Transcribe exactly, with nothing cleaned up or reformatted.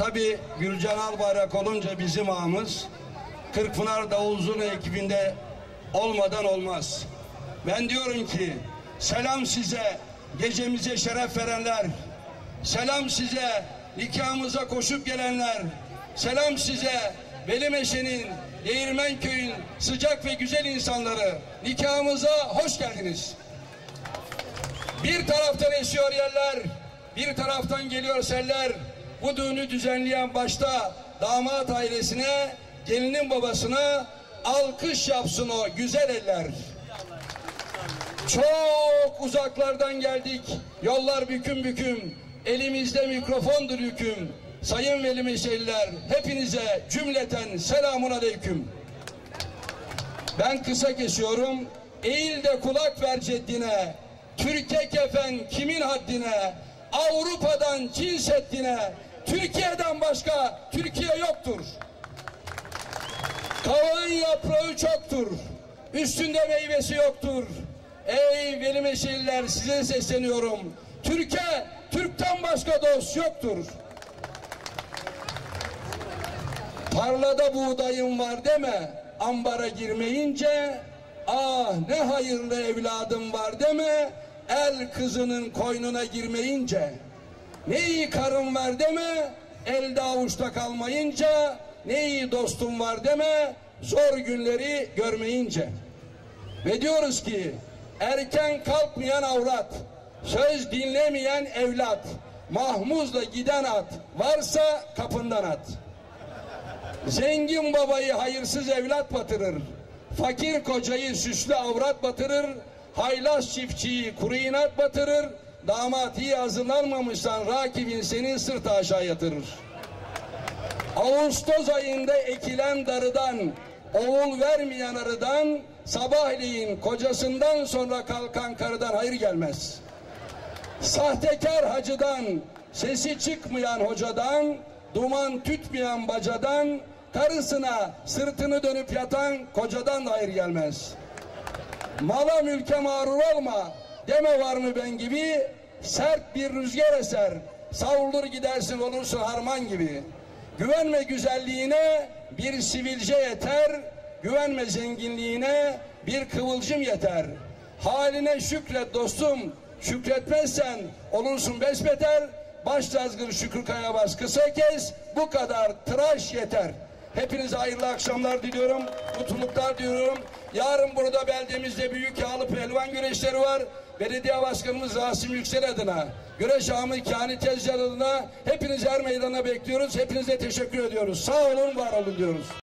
tabii Gülcan Albayrak olunca bizim ağamız, Kırkpınar Davul Zurna ekibinde olmadan olmaz. Ben diyorum ki selam size, gecemize şeref verenler, selam size, nikahımıza koşup gelenler, selam size, Velimeşe'nin, Değirmenköy'ün sıcak ve güzel insanları, nikahımıza hoş geldiniz. Bir taraftan esiyor yerler, bir taraftan geliyor seller. Bu düğünü düzenleyen başta damat ailesine, gelinin babasına alkış yapsın o güzel eller. Çok uzaklardan geldik, yollar büküm büküm, elimizde mikrofondur yüküm. Sayın Velimeşeliler, hepinize cümleten selamun aleyküm. Ben kısa kesiyorum. Eğil de kulak ver ceddine, Türkiye kefen kimin haddine, Avrupa'dan Çin Seddi'ne, Türkiye'den başka Türkiye yoktur. Kavağın yaprağı çoktur, üstünde meyvesi yoktur. Ey Velimeşeliler, size sesleniyorum. Türkiye, Türk'ten başka dost yoktur. Tarlada buğdayım var deme, ambara girmeyince, ah ne hayırlı evladım var deme, el kızının koynuna girmeyince, ne iyi karım var deme, elde avuçta kalmayınca, ne iyi dostum var deme, zor günleri görmeyince. Ve diyoruz ki, erken kalkmayan avrat, söz dinlemeyen evlat, mahmuzla giden at, varsa kapından at. Zengin babayı hayırsız evlat batırır, fakir kocayı süslü avrat batırır, haylaz çiftçiyi kuru inat batırır, damat iyi hazırlanmamışsan rakibin senin sırtı aşağı yatırır. Ağustos ayında ekilen darıdan, oğul vermeyen arıdan, sabahleyin kocasından sonra kalkan karıdan hayır gelmez. Sahtekar hacıdan, sesi çıkmayan hocadan, duman tütmeyen bacadan, karısına sırtını dönüp yatan kocadan da hayır gelmez. Mala mülke mağrur olma, deme var mı ben gibi, sert bir rüzgar eser, savrulur gidersin olursun harman gibi. Güvenme güzelliğine, bir sivilce yeter, güvenme zenginliğine, bir kıvılcım yeter. Haline şükret dostum, şükretmezsen olursun besbeter. Baş tazgır Şükrü Kayabas kısa kes, bu kadar tıraş yeter. Hepinize hayırlı akşamlar diliyorum, mutluluklar diliyorum. Yarın burada beldemizde büyük yağlı pehlivan güreşleri var. Belediye Başkanımız Rasim Yüksel adına, güreş ağamı Kani Tezcan adına hepinizi her meydana bekliyoruz. Hepinize teşekkür ediyoruz. Sağ olun, var olun diyoruz.